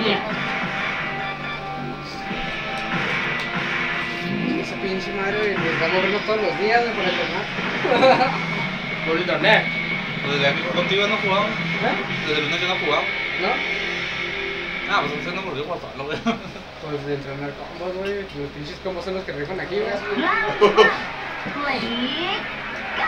Esa pinche madre, güey, nos vamos a vernos todos los días, güey, por internet. Por internet. Desde aquí contigo no jugamos. ¿Eh? Desde el lunes yo no jugamos. ¿No? Ah, pues entonces no me olvidé jugar solo, güey. Pues de entrenar combos, güey. Los pinches combos son los que rifan aquí, güey. Ready, go!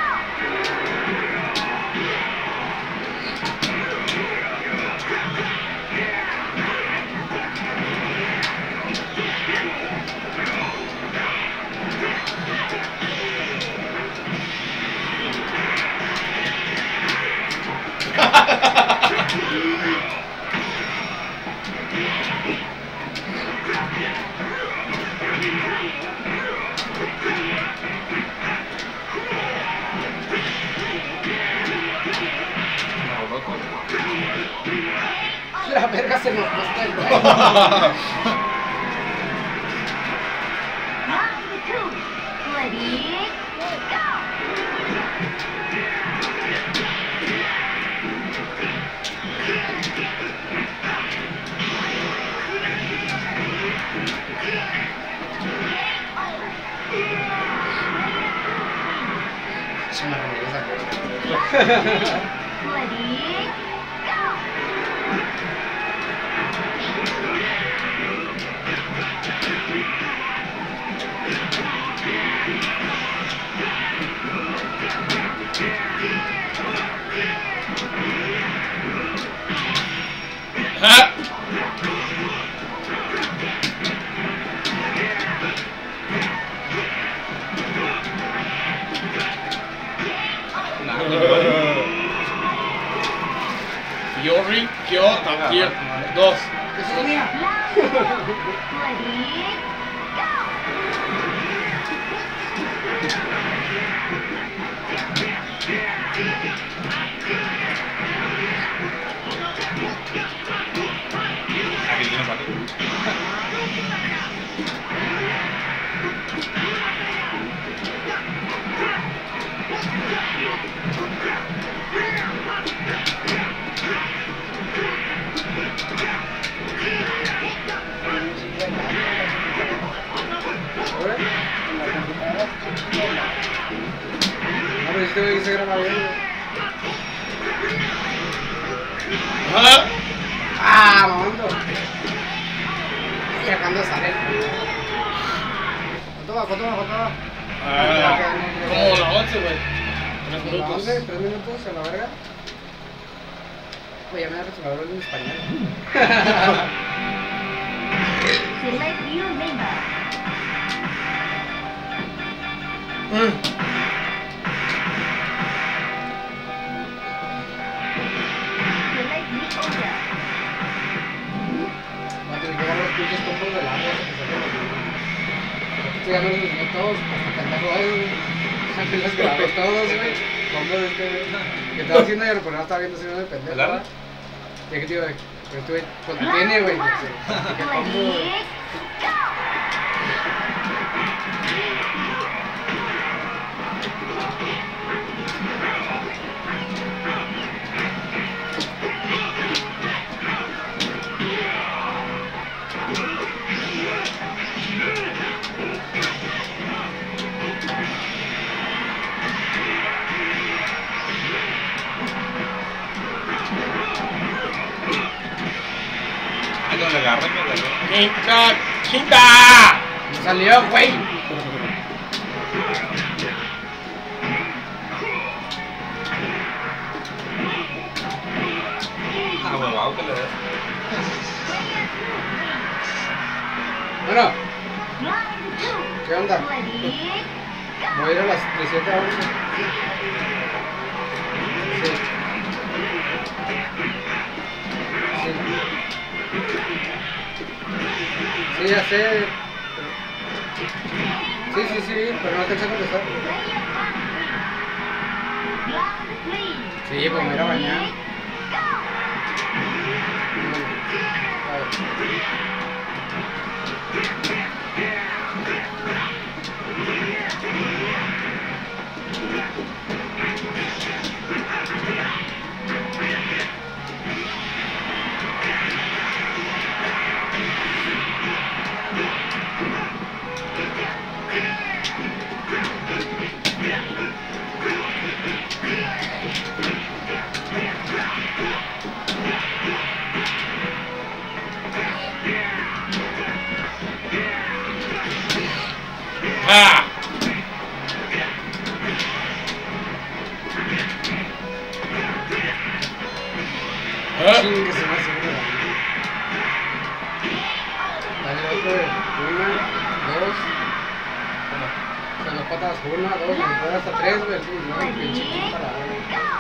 La verga se nos puesta el güey. Round two. Ready, go! Se me regresa. Ready, go! Yori, Kyo, Takir, 2. Eso es mía. Ready, go! Aquí tiene parte. ¿Ahora? En la computadora. No, pero este güey se graba bien, güey. ¡Ah, mamando! Ya cuando sale. ¿Cuánto va? Como la 11, güey. 3 minutos. 3 minutos a la verga. Oye, ya me da que se me habló en español. Select new member. Select new order. Va a tener que dar los pinches combos de la agua que sacan los videos. Esto ya no los enseñé todos, hasta pendejo ahí, güey. Aquí los grabé todos, güey. Combos de este, güey. Que estaba haciendo y por nada estaba viendo si no de pendejo. ¿Verdad? Ya que te iba, pero estuve, pues tiene, güey. Que combo, Ready, güey. go! Ahí donde agarré, me agarré. ¡Quinta! Me salió, güey. Ah, huevado que le des. Bueno, Round two. ¿qué onda? Ready, Voy a ir a las 17 a 11. Sí. Sí, ya sé. Sí, pero no alcancé a contestar. round three. Sí, pues me voy a ir a bañar. Ready, go! A ver. Chingue se me hace una. Dale otro, una, dos. Con las patas, una, dos, y después hasta tres, güey. Sí, no, pinche parada, güey.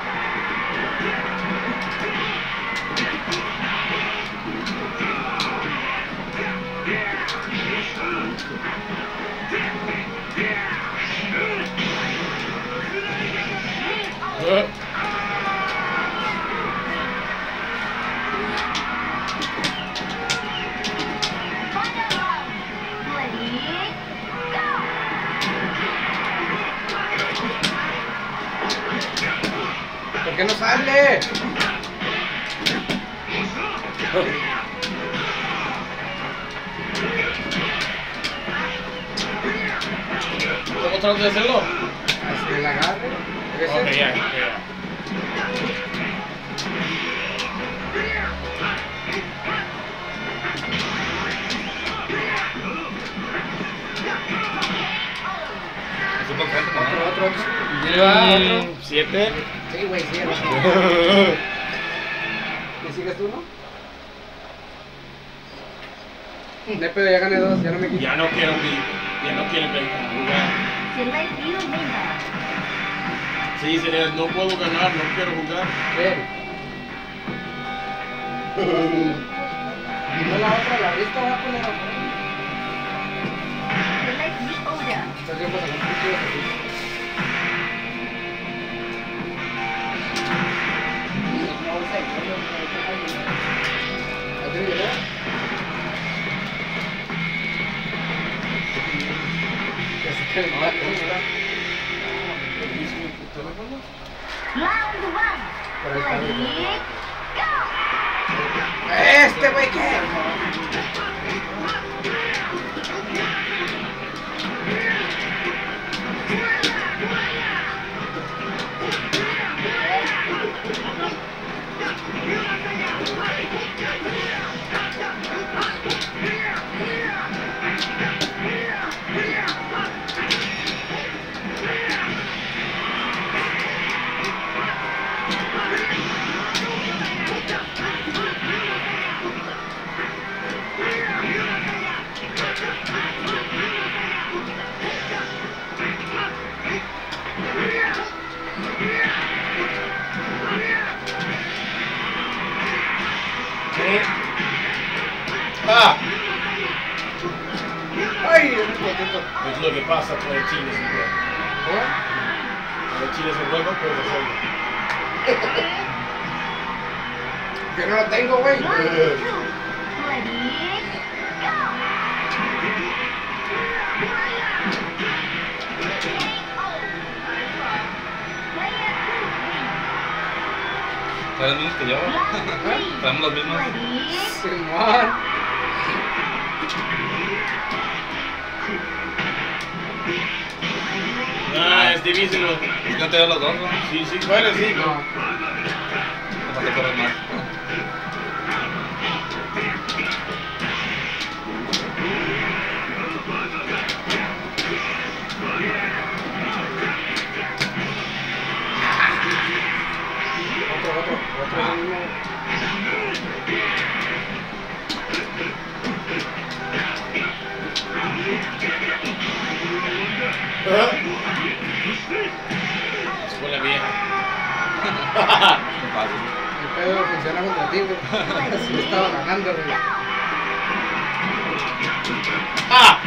¿Por qué no sale? ¿Cómo tratas de hacerlo? Así el agarre. Ok, ya. Es un frente, ¿no? Otro. Lleva 7. Sí, güey, sí. ¿Y sigues tú, no? De pedo, ya gané dos, ya no me quito. Ya no quiero jugar. Select new member. Sí, sería, no puedo ganar, no quiero jugar. Ven. No la otra, la vista va a poner otra. Select the order. Estás bien, pues, a los pinches así. ¿La tienes ya? Ya se cae el vato, ¿verdad? Round one. Por ahí está, Ready, güey. go! Este güey, ¿qué? ¡Ah! Ay, es un poquito. Es lo que pasa con el chile ese juego. ¿Eh? Con el chile ese juego, puedes hacerlo. Yo no lo tengo, güey. Round two. Ready, go! Player Son los mismos que yo. two. Round three. Traemos los mismos. Ready, Simón. Ah, es difícil. Yo te doy los dos, ¿no? Sí, bueno, sí. No. No falta correr más. Otro mismo. Escuela vieja. Muy fácil. El pedo funciona contra ti, güey. Así le estaba ganando, güey. ¡Ah!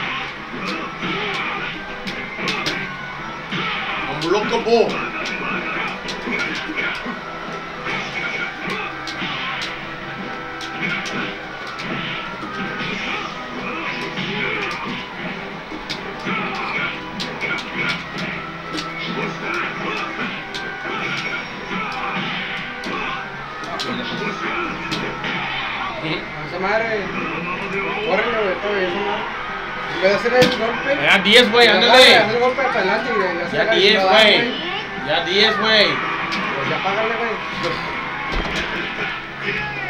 Unblockable. Esa madre. Córrele, güey, todavía esa madre. En vez de hacer el golpe. Ya 10, güey, Haz ándale. el golpe para adelante y le hace Ya la 10, chingada, güey. Ya 10, güey. Pues ya págale, güey.